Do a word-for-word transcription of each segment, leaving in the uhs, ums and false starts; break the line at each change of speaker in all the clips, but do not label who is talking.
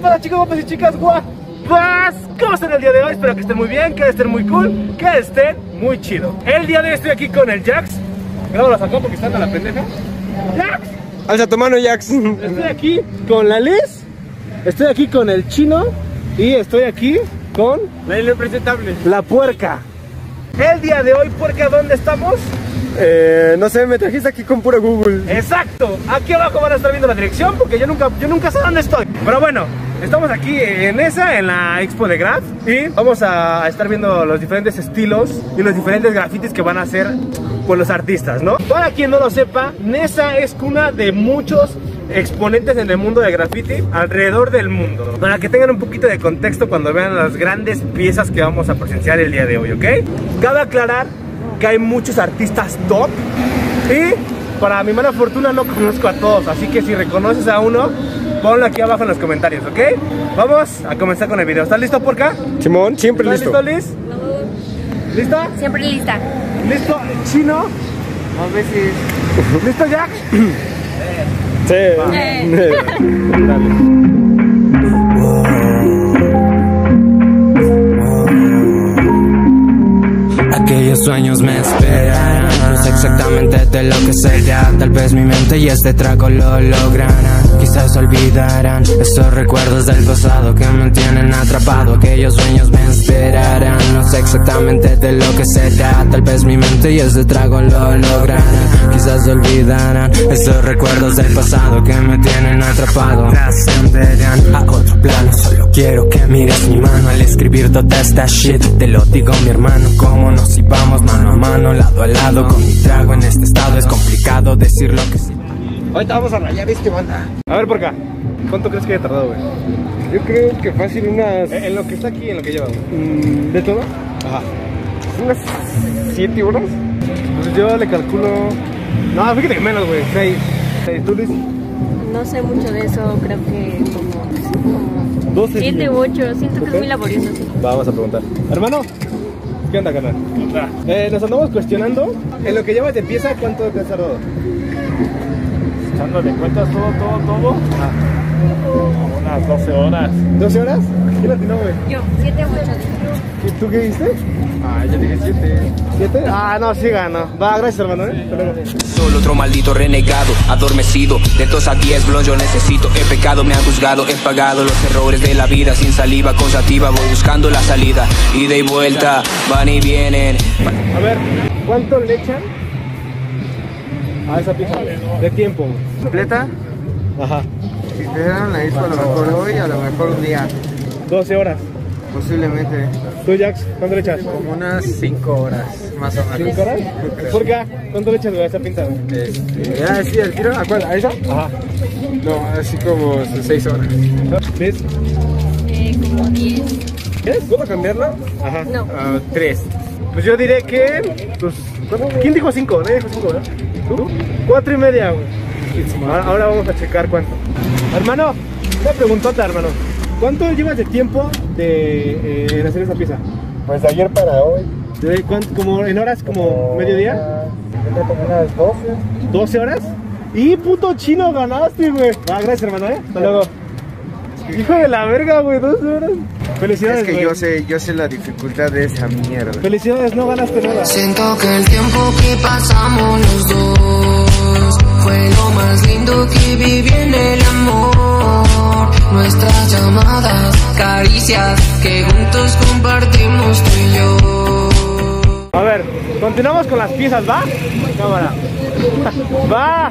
pasa, chicos, guapos y chicas guapas? ¿Cómo están el día de hoy? Espero que estén muy bien, que estén muy cool, que estén muy chido. El día de hoy estoy aquí con el Jax. Grábalos acá porque están a la pendeja. ¡Jax!
Alza tu mano, Jax.
Estoy aquí con la Liz. Estoy aquí con el Chino. Y estoy aquí con
la impresentable,
la Puerca. El día de hoy, Puerca, ¿dónde estamos?
Eh, no sé, me trajiste aquí con pura Google.
Exacto, aquí abajo van a estar viendo la dirección porque yo nunca, yo nunca sé dónde estoy. Pero bueno, estamos aquí en esa, en la Expo de Graf. Y vamos a estar viendo los diferentes estilos y los diferentes grafitis que van a hacer pues, los artistas, ¿no? Para quien no lo sepa, Nesa es cuna de muchos exponentes en el mundo de graffiti alrededor del mundo, para que tengan un poquito de contexto cuando vean las grandes piezas que vamos a presenciar el día de hoy, ¿ok? Cabe aclarar que hay muchos artistas top y para mi mala fortuna no conozco a todos, así que si reconoces a uno, ponlo aquí abajo en los comentarios, ¿ok? Vamos a comenzar con el video. ¿Estás listo, Porca?
Simón, siempre listo.
¿Estás listo, Liz?
No.
¿Lista?
Siempre lista.
¿Listo, Chino?
A veces.
¿Listo, Jack?
Sí.
Eh.
Dale.
Aquellos sueños me esperarán, no sé exactamente de lo que será. Tal vez mi mente y este trago lo lograrán. Quizás olvidarán esos recuerdos del pasado que me tienen atrapado. Aquellos sueños me esperarán, no sé exactamente de lo que será. Tal vez mi mente y este trago lo lograrán. Quizás olvidarán esos recuerdos del pasado que me tienen atrapado. Trascenderán a otro plano. Solo quiero que mires mi mano al escribir toda esta shit. Te lo digo, mi hermano, cómo nos íbamos mano a mano, lado a lado. Con mi trago en este estado es complicado decir lo que sí.
Ahorita vamos a rayar este banda.
A ver, Porca, ¿cuánto crees que haya tardado, güey?
Yo creo que fácil unas...
En, en lo que está aquí, en lo que lleva, güey.
Mm,
¿De todo?
Ajá. Unas siete horas.
Pues yo le calculo... No, fíjate que menos, güey. seis. seis. ¿Tú, Luis?
No sé mucho de eso, creo que como
doce.
siete u ocho, siento que
¿Ok?
es muy laborioso, sí.
Vamos a preguntar. Hermano, ¿qué onda, carnal? Eh, nos andamos cuestionando, en lo que llevas de pieza, ¿cuánto te has tardado?
Echándole cuentas todo, todo, todo,
Ah,
como unas doce horas.
¿doce horas? ¿Quién latinó, güey?
Yo, siete u ocho.
¿Y tú qué diste?
Ah, yo dije siete.
¿siete? Ah, no, sí ganó. Va, gracias, hermano, ¿eh? Hasta luego.
Solo otro maldito renegado, adormecido. De dos a diez blon yo necesito. He pecado, me han juzgado, he pagado los errores de la vida. Sin saliva, con sativa, voy buscando la salida. Ida y vuelta, van y vienen.
A ver, ¿cuánto le echan a esa pieza de tiempo?
¿Completa?
Ajá,
Si te dieron la disco a lo mejor hoy, a lo mejor un día.
doce horas.
Posiblemente.
¿Tú, Jax, cuánto le echas?
Como unas cinco horas, más o menos.
¿cinco horas? ¿Por qué? ¿Cuánto le echas, güey, a esa pinta, güey?
Este, ¿Ya sí, el tiro? ¿A cuál? ¿A esa?
Ajá.
No, así como sus seis horas.
¿Ves?
Eh, como diez.
¿Quieres? ¿Puedo cambiarla? Ajá.
No.
Ah, tres.
Pues yo diré que... Pues, ¿cuánto? ¿Quién dijo cinco? Nadie dijo cinco, ¿verdad? ¿Tú? Cuatro y media, güey. Ahora, ahora vamos a checar cuánto. Hermano, una preguntota, hermano. ¿Cuánto llevas de tiempo de eh, en hacer esa pieza?
Pues de ayer para hoy.
¿De cuánto? ¿Como en horas? ¿Como mediodía?
Yo creo como unas doce.
¿doce horas? ¡Y puto Chino ganaste, güey! Ah, gracias, hermano, ¿eh? Hasta luego. Hijo de la verga, güey, doce horas. Felicidades,
Es que
güey.
yo sé, yo sé la dificultad de esa mierda.
Felicidades, no ganaste nada.
Siento que el tiempo que pasamos los dos fue lo más lindo que viví en el amor. Nuestras llamadas, caricias que juntos compartimos tú y yo.
A ver, continuamos con las piezas, ¿va? Cámara. ¡Va!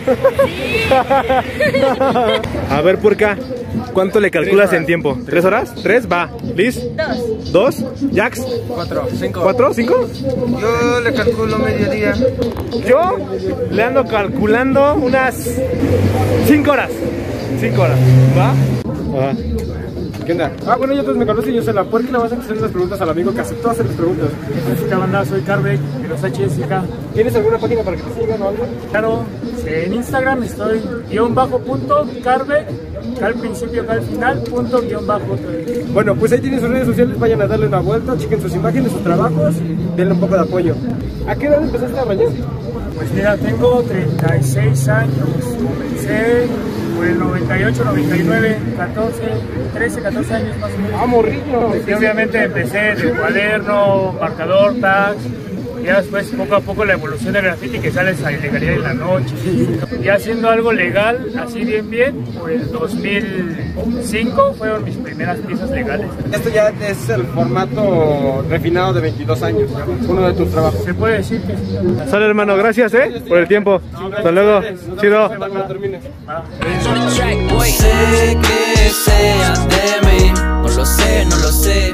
A ver, Purka, ¿cuánto le calculas en tiempo? ¿Tres horas? ¿Tres? Va. ¿Liz?
Dos.
¿Dos? ¿Jax?
Cuatro, cinco.
¿Cuatro? ¿Cinco?
Yo le calculo mediodía.
Yo le ando calculando unas cinco horas. Cinco horas. ¿Va? Ajá.
¿Qué onda? Ah, bueno, ya todos me conocen, yo soy la Puerca y le vas a hacer las preguntas al amigo que aceptó hacer las preguntas. Jessica Banda, soy Carbeck, que nos ha hecho Jessica.
¿Tienes alguna página para que te sigan o algo?
Claro, en Instagram estoy guión bajo punto Carbeck, que al principio, que al final, punto guión bajo.
Bueno, pues ahí tienen sus redes sociales, vayan a darle una vuelta, chequen sus imágenes, sus trabajos, denle un poco de apoyo. ¿A qué edad empezaste a rayar?
Pues mira, tengo treinta y seis años, comencé por el noventa y ocho, noventa y nueve, catorce, trece, catorce años más o menos.
¡Ah, morrillo!
Y obviamente empecé de cuaderno, marcador, tags. Ya después, poco a poco, la evolución del graffiti que sale esa ilegalidad en la noche. Y haciendo algo legal, así bien, bien, por el dos mil cinco fueron mis primeras piezas legales.
Esto ya es el formato refinado de veintidós años, uno de tus trabajos.
Se puede decir que sí.
Sale, hermano, gracias, ¿eh? Por el tiempo. Hasta luego. Chido.
No sé qué seas de mí, no lo sé, no lo sé,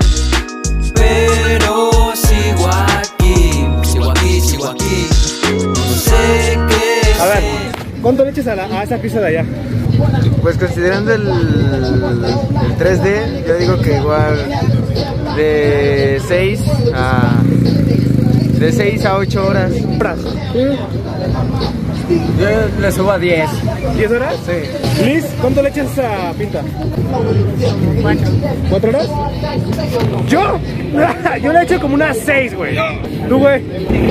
pero sigo aquí, sigo aquí, sigo aquí. No sé qué.
A ver, ¿cuánto le echas a, la, a esa pieza de allá?
Pues considerando el, el tres D, yo digo que igual de seis a de seis a ocho horas. Yo le subo a diez.
¿diez horas?
Sí.
Liz, ¿cuánto le echas a esa pinta?
Cuatro.
¿Cuatro horas? ¿Yo? Yo le echo como unas seis, güey. ¿Tú, güey?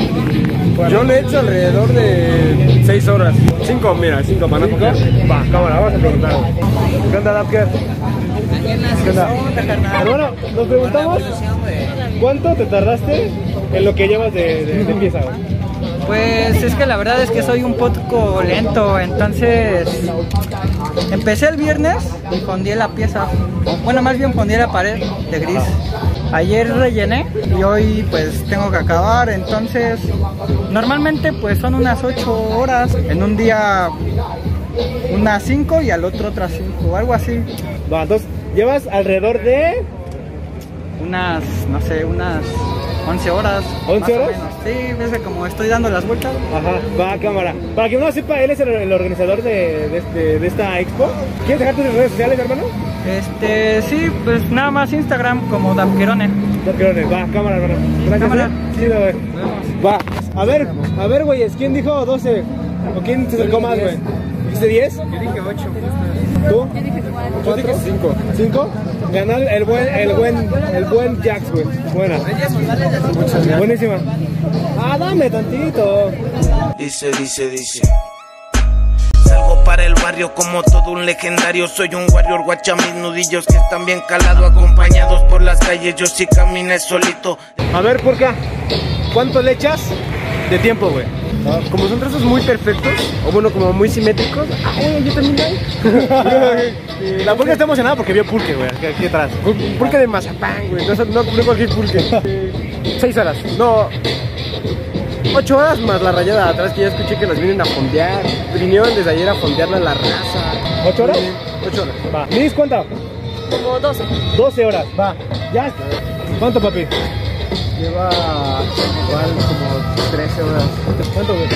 Yo le echo alrededor de seis horas. cinco, mira, cinco para no comer.
Va, cámara, vamos a preguntar. ¿Qué onda, Dapker? ¿Qué onda? Hermano, nos preguntamos ¿cuánto te tardaste en lo que llevas de, de, de pieza, güey?
Pues es que la verdad es que soy un poco lento, entonces empecé el viernes y fondí la pieza, bueno, más bien fondí la pared de gris. Ayer rellené y hoy pues tengo que acabar, entonces normalmente pues son unas ocho horas, en un día unas cinco y al otro otras cinco, algo así.
Va, entonces llevas alrededor de
Unas, no sé, unas once horas.
¿once horas?
Sí, ves que como estoy dando las vueltas.
Ajá, va, cámara. Para que uno sepa, él es el, el organizador de, de, este, de esta expo. ¿Quieres dejar tus redes sociales, hermano?
Este, sí, pues nada más Instagram como Dapkerone.
Dapkerone, va, cámara, hermano. Gracias,
Cámara.
¿eh? Sí, güey. Va. A ver, a ver, güeyes, ¿quién dijo doce? ¿O quién se acercó más, güey? ¿Dijiste diez?
Yo dije ocho.
¿Tú?
Yo dije cuatro.
Yo dije cinco. ¿cinco? Ganó el buen, el buen, el buen Jax, güey. Buena. Buenísima. Ah, dame tantito.
Dice, dice, dice. Salgo para el barrio como todo un legendario. Soy un warrior, guacha mis nudillos que están bien calados. Acompañados por las calles, yo sí caminé solito.
A ver, Purka, ¿cuánto le echas de tiempo, güey?
Como son trazos muy perfectos, o bueno, como muy simétricos. Ah, oye, yo también hay.
La Purka está emocionada porque vio pulque, güey, aquí, aquí atrás.
Pulque de mazapán, güey. No, no, no cualquier pulque. Seis horas. No. Ocho horas más la rayada de atrás, que ya escuché que nos vienen a fondear. Vinieron desde ayer a fondearla la raza.
¿Ocho horas?
Ocho horas.
Va. ¿Liz, cuánto?
Como doce.
doce horas, va. ¿Ya? ¿Cuánto, papi?
Lleva igual como trece horas.
¿Cuánto, güey?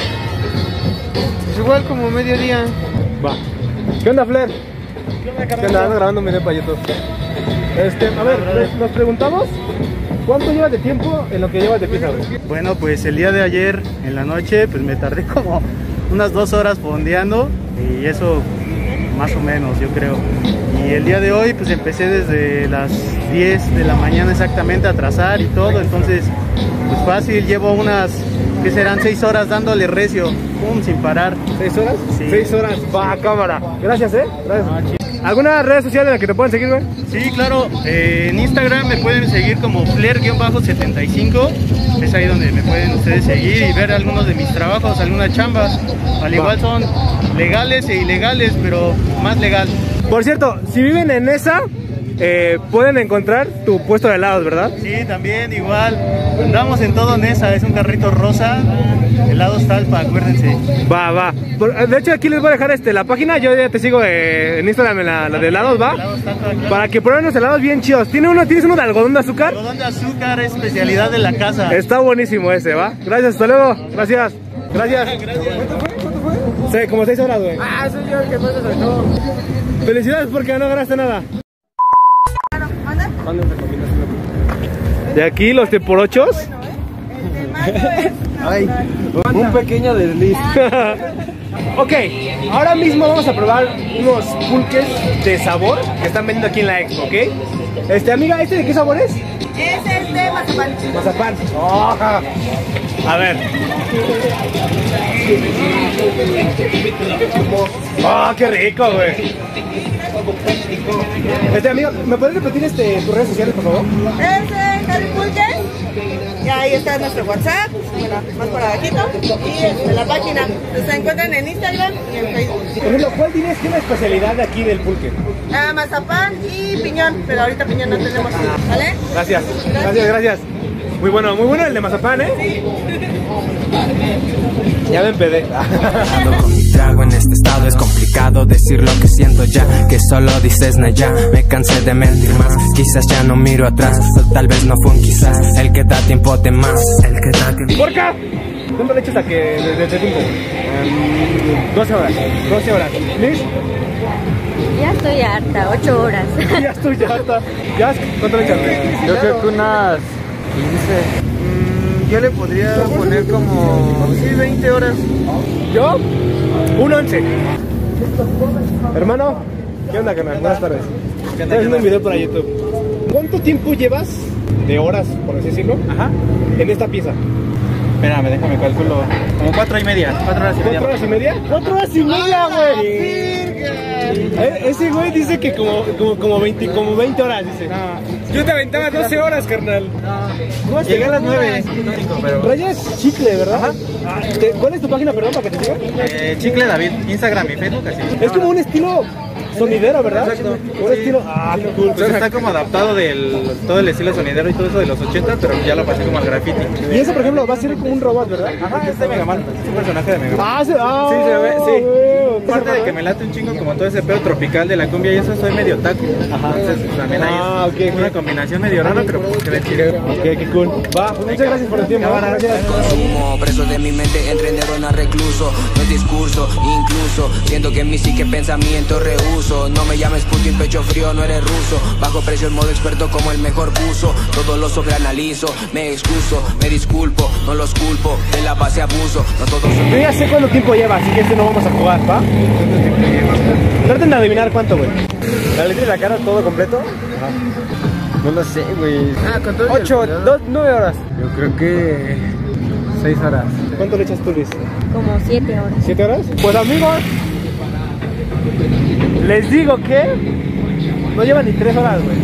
Es igual como mediodía.
Va. ¿Qué onda, Flair? ¿Qué onda? Ando grabando mi depa YouTube. Este, a ver, les- nos preguntamos ¿cuánto llevas de tiempo en lo que llevas de pieza, güey?
Bueno, pues el día de ayer en la noche pues me tardé como unas dos horas fondeando y eso más o menos yo creo. Y el día de hoy pues empecé desde las diez de la mañana exactamente a trazar y todo, entonces pues fácil, llevo unas que serán seis horas dándole recio, pum, sin parar.
¿Seis horas?
Sí.
Seis horas, va, cámara. Gracias, eh. Gracias. ¿Alguna red social en la que te puedan seguir, güey?
Sí, claro, eh, en Instagram me pueden seguir como flair setenta y cinco, es ahí donde me pueden ustedes seguir y ver algunos de mis trabajos, algunas chambas, al igual son legales e ilegales, pero más legal.
Por cierto, si viven en esa, eh, pueden encontrar tu puesto de helados, ¿verdad?
Sí, también igual, andamos en todo Nesa, es un carrito rosa, helados Talpa, acuérdense.
Va, va. Por- De hecho, aquí les voy a dejar este, la página. Yo ya te sigo eh, en Instagram, en la, la de helados, ¿va?
Helados Talpa, claro.
Para que prueben los helados bien chidos. ¿Tiene uno, ¿Tienes uno de algodón de azúcar?
Algodón de azúcar es especialidad de la casa.
Está buenísimo ese, ¿va? Gracias, hasta luego. Gracias. Gracias.
¿Cuánto fue?
Sí, como seis horas, güey.
Ah, soy yo el que más se soltó.
Felicidades porque no ganaste nada.
¿Cuándo me recomiendas una?
De aquí, los de por ochos.
Ay, un pequeño desliz.
Ok, ahora mismo vamos a probar unos pulques de sabor que están vendiendo aquí en la expo, ¿ok? Este, amiga, ¿este de qué sabor es?
Ese es de mazapán.
Mazapán. Oh, a ver. Oh, qué rico, güey. Este amigo, ¿me puedes repetir este, tus redes sociales, por favor?
Es eh, Harry Pulques. Y ahí está nuestro WhatsApp, bueno, más por abajito. Y este, la página. Se encuentran en Instagram y en Facebook.
Por ejemplo, ¿cuál dirías que es la especialidad de aquí del pulque?
Ah, mazapán y piñón, pero ahorita piñón no tenemos. ¿Vale?
Gracias, gracias, gracias. Muy bueno, muy bueno el de mazapán, ¿eh? Sí. Ya me empedé.
Ando con mi trago en este estado, es complicado decir lo que siento ya, que solo dices na ya, me cansé de mentir más, quizás ya no miro atrás, o tal vez no fue un quizás, el que da tiempo de más, el que da tiempo.
¿Por qué? ¿Cuánto le echas a que desde tiempo? Um, doce horas, doce horas. ¿Liz?
Ya estoy harta, ocho horas.
Ya estoy harta. ¿Ya? ¿Cuánto le echas?
Yo creo que unas quince. Yo le podría poner como sí, veinte horas.
¿Yo? Un once. Hermano, ¿qué onda, canal? Buenas tardes. Estoy haciendo un video para YouTube. ¿Cuánto tiempo llevas de horas, por así decirlo, Ajá. en esta pieza?
Espérame, déjame calculo. Como cuatro y media. Cuatro horas y media.
¿Cuatro horas y media? ¡Cuatro horas y media, güey! Eh, ese güey dice que como, como, como, veinte, como veinte horas, dice. No. Yo te aventaba doce horas, carnal.
No. Llegué a las nueve. Pero...
Rayas Chicle, ¿verdad? Ah, te, ¿cuál es tu página, perdón, para que te siga?
Eh, Chicle David, Instagram y Facebook, así.
Es como un estilo sonidero, ¿verdad?
Exacto.
Un
sí.
estilo... Ah, qué cool.
Pues está como adaptado del todo el estilo sonidero y todo eso de los ochenta, pero ya lo pasé como al graffiti.
Y eso, por ejemplo, va a ser como un robot, ¿verdad?
Ajá, es de Mega Man, es un personaje de Mega Man.
Ah, sí, ah,
sí, se ve, sí.
Güey,
aparte de que me late un chingo como todo ese pedo tropical de la cumbia y eso, soy medio taco. Ajá. Entonces pues, también ahí
ah,
es
okay,
una
okay.
combinación medio rara, pero pues se ve chido.
Ok, qué cool. Va, pues muchas gracias por el tiempo. Gracias.
Consumo, preso de mi mente, entrenador no recluso. No es discurso, incluso siento que en mi psique pensamiento reuso. No me llames Putin, pecho frío, no eres ruso. Bajo presión, modo experto como el mejor buzo. Todo lo sobreanalizo, me excuso, me disculpo, no los culpo. De la base abuso, no todos son...
Yo ya sé cuánto tiempo lleva, así que este no vamos a jugar, ¿va? Traten de adivinar cuánto, güey. ¿La letra y la cara todo completo? Ajá.
No lo sé, güey.
Ah, con todo
Ocho,
el...
dos, nueve horas. Yo creo que seis horas.
¿Cuánto le echas tú, Luis?
Como siete horas.
¿Siete horas? Pues amigos, les digo que no llevan ni tres horas, güey.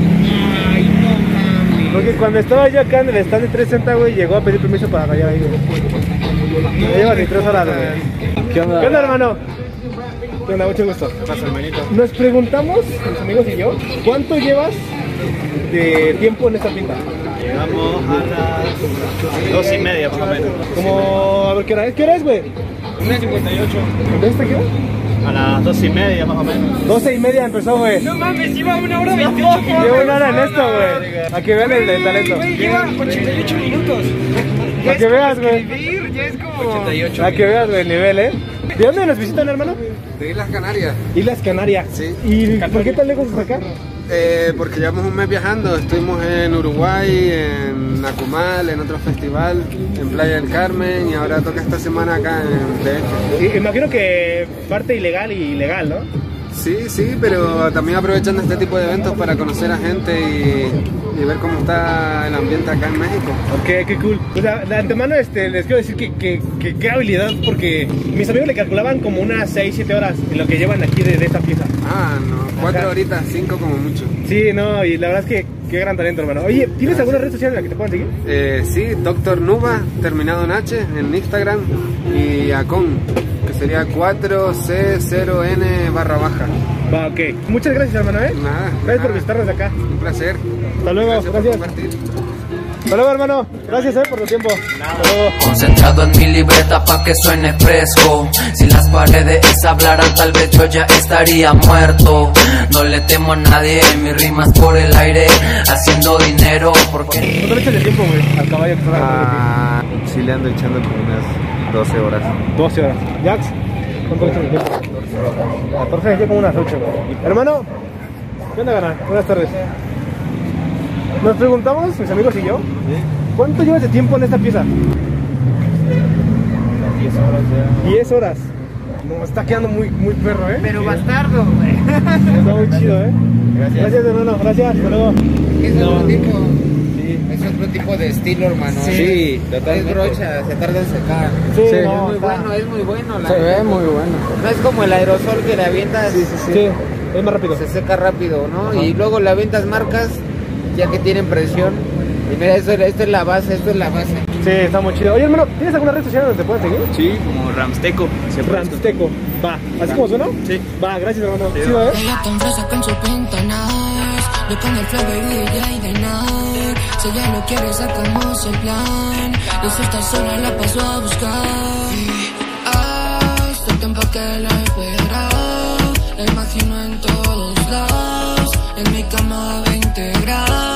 Porque cuando estaba yo acá en el stand de trescientos sesenta, güey, llegó a pedir permiso para rayar ahí, güey. No llevan ni tres horas, güey.
¿Qué onda?
¿Qué onda, hermano? ¿Qué onda? Mucho gusto.
¿Qué pasa, hermanito?
Nos preguntamos, mis amigos y yo, ¿cuánto llevas de tiempo en esta pinta?
Llegamos a las dos y media, más o menos.
Como, a ver, ¿qué hora es? ¿Qué hora es, güey?
una cincuenta y ocho.
¿Entonces te queda?
A las dos y media, más o menos.
Doce y media empezó, güey.
No mames, lleva una hora veintiocho.
Llevo una hora en esto, güey. A que vean el, el talento.
Güey, lleva ochenta y ocho minutos.
A que veas, güey.
Ya es como
ochenta y ocho.
A que veas, güey, el nivel, ¿eh? ¿De dónde nos visitan, hermano?
De Islas Canarias.
Islas Canarias.
Sí.
¿Y por qué tan lejos hasta acá?
Eh, porque llevamos un mes viajando. Estuvimos en Uruguay, en Nacumal, en otro festival, en Playa del Carmen y ahora toca esta semana acá en D F.
Y, imagino que parte ilegal y legal, ¿no?
Sí, sí, pero también aprovechando este tipo de eventos para conocer a gente y, y ver cómo está el ambiente acá en México.
Ok, qué cool. O sea, de antemano este, les quiero decir que, que, que qué habilidad, porque mis amigos le calculaban como unas seis, siete horas en lo que llevan aquí de, de esta pieza.
Ah, no, cuatro horitas, cinco como mucho.
Sí, no, y la verdad es que qué gran talento, hermano. Oye, ¿tienes alguna red social en la que te puedan seguir?
Eh, sí, Doctor Nuba, terminado en H, en Instagram, y Acon, que sería cuatro C cero N barra baja.
Va, ok. Muchas gracias, hermano, ¿eh?
Nada.
Gracias
nada.
por visitarnos acá.
Un placer.
Hasta luego,
gracias.
gracias.
Por compartir.
Hasta luego, hermano. Gracias, eh, por tu tiempo. Hasta luego.
Concentrado en mi libreta pa' que suene fresco. Si las paredes hablaran tal vez yo ya estaría muerto. No le temo a nadie, mis rimas por el aire, haciendo dinero porque...
¿Cuánto le echas de tiempo, güey, al caballo que está
Ah, sí le ando echando como unas doce horas.
doce horas. Jax, ¿cuánto le echas de tiempo? catorce, yo como unas ocho, güey. Hermano, ¿qué onda, gana? Buenas tardes. Nos preguntamos, mis amigos y yo, ¿cuánto llevas de tiempo en esta pieza?
diez horas ya.
diez horas. No, está quedando muy, muy perro, ¿eh?
Pero bastardo, güey.
Está muy chido, ¿eh?
Gracias.
Gracias, hermano. Gracias. Hasta luego.
¿Es otro tipo?
Sí.
¿Es otro
otro tipo de estilo, hermano.
Sí,
totalmente. Es brocha, se tarda en secar.
Sí,
sí
no,
es muy
está.
bueno, es muy bueno. La
Se ve
neta.
muy bueno.
No es como el aerosol que le avientas.
Sí, sí, sí. Sí, es más rápido.
Se seca rápido, ¿no?
Ajá.
Y luego le avientas marcas ya que tienen presión. Y mira, esto, esto es la base, esto es la base.
Sí, está muy chido. Oye, hermano, ¿tienes alguna red social donde te puedan seguir?
Sí, como Ramsteco.
Ramsteco. Va, ¿así como suena?
Sí.
Va, gracias, hermano. Sí, ¿eh?
Ella tan fresa con su pinta nice. Le pone el flow baby D J de night. Si ella lo quiere sacamos el plan. Y si está sola la paso a buscar. Hace tiempo que la espera. La imagino en todos lados. En mi cama veinte grados.